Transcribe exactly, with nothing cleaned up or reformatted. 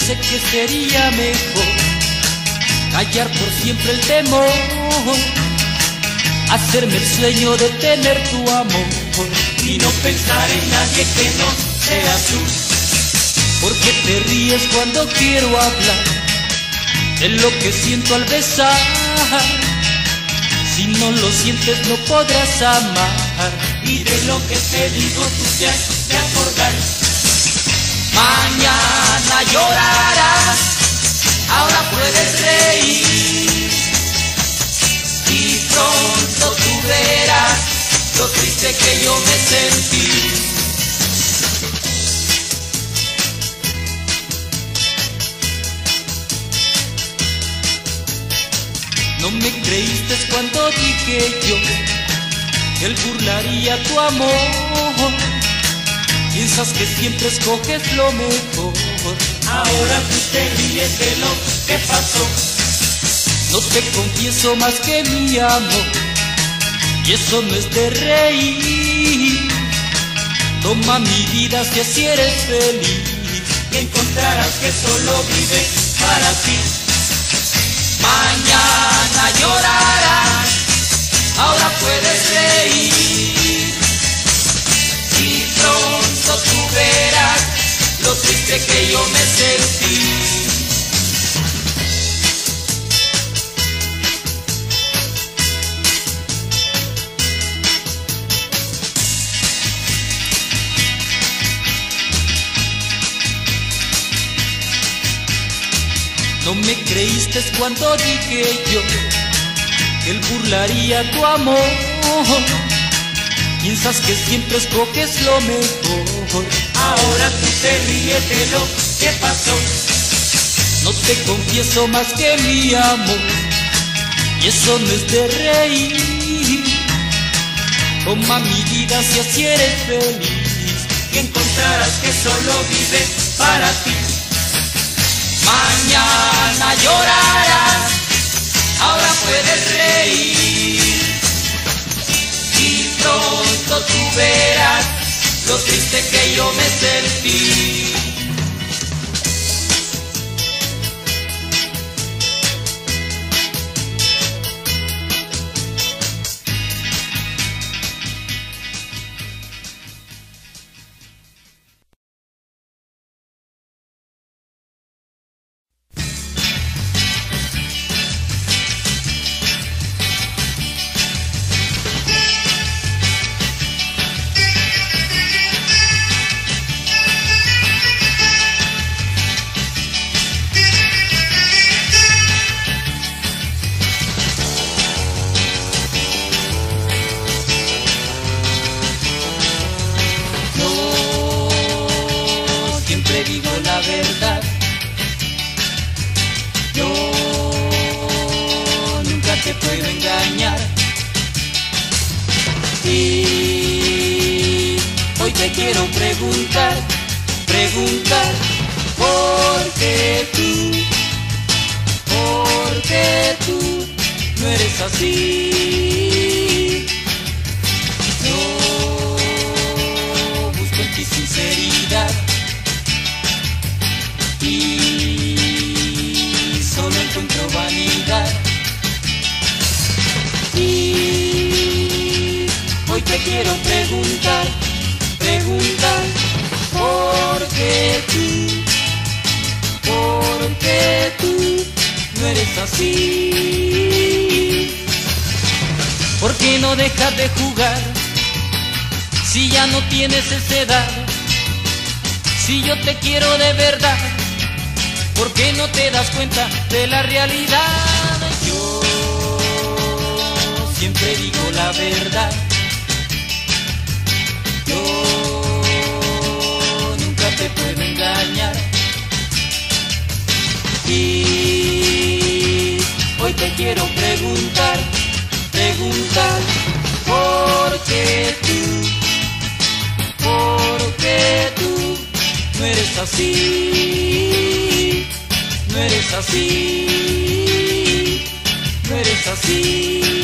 sé que sería mejor callar por siempre el temor, hacerme el sueño de tener tu amor y no pensar en nadie que no seas tú. Porque te ríes cuando quiero hablar de lo que siento al besar. Si no lo sientes no podrás amar, y de lo que te digo tú te has de acordar. Mañana llorarás, ahora puedes reír, y pronto tú verás lo triste que yo me sentí. No me creíste cuando dije yo que él burlaría tu amor. Piensas que siempre escoges lo mejor. Ahora tú te ríes de lo que pasó. No te confieso más que mi amor, y eso no es de reír. Toma mi vida si así eres feliz, y encontrarás que solo vive para ti. Mañana llorarás, ahora puedes reír, y pronto tú verás lo triste que yo me sentí. No me creíste cuando dije yo que él burlaría tu amor. Piensas que siempre escoges lo mejor. Ahora tú te ríes de lo que pasó. No te confieso más que mi amor, y eso no es de reír. Toma mi vida si así eres feliz, y encontrarás que solo vive para ti. Mañana llorarás, ahora puedes reír, y pronto tú verás lo triste que yo me sentí. Y hoy te quiero preguntar, preguntar, ¿por qué tú, por qué tú no eres así? Yo busco en ti sinceridad y solo encuentro vanidad. Y hoy te quiero preguntar, preguntar, ¿por qué tú, por qué tú no eres así? ¿Por qué no dejas de jugar si ya no tienes esa edad? Si yo te quiero de verdad, ¿por qué no te das cuenta de la realidad? Yo siempre digo la verdad. Yo nunca te puedo engañar. Y hoy te quiero preguntar, preguntar, ¿por qué tú, por qué tú no eres así? No eres así, no eres así.